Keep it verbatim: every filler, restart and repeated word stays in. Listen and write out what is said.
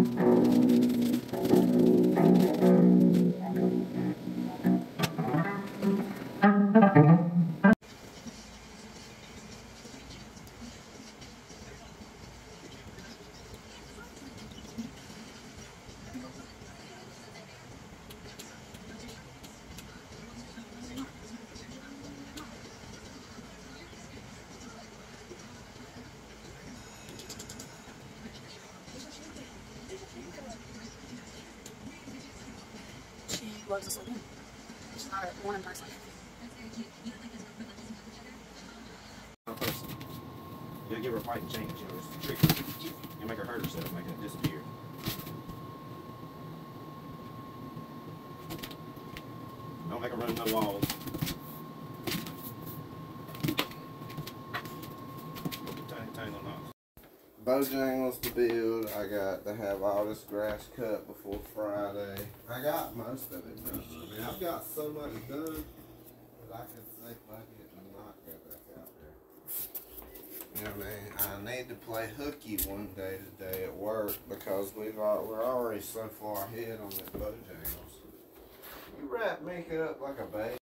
She loves us again. She's not one in person. You'll give her a fighting chance, you know, it's tricky. You make her hurt herself, make her disappear. Don't make her run no walls. Bojangles to build. I got to have all this grass cut before Friday. I got most of it done. I mean, I've got so much done that I can say fuck it and not go back out there. You know what I mean? I need to play hooky one day today at work because we've all, we're already so far ahead on this Bojangles. You wrap Mika up like a baby.